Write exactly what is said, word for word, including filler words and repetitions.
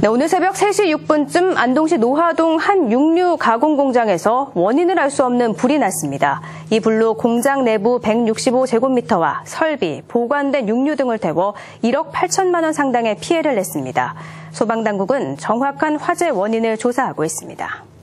네, 오늘 새벽 세 시 육 분쯤 안동시 노화동 한 육류 가공 공장에서 원인을 알 수 없는 불이 났습니다. 이 불로 공장 내부 백육십오 제곱미터와 설비, 보관된 육류 등을 태워 일억 팔천만 원 상당의 피해를 냈습니다. 소방당국은 정확한 화재 원인을 조사하고 있습니다.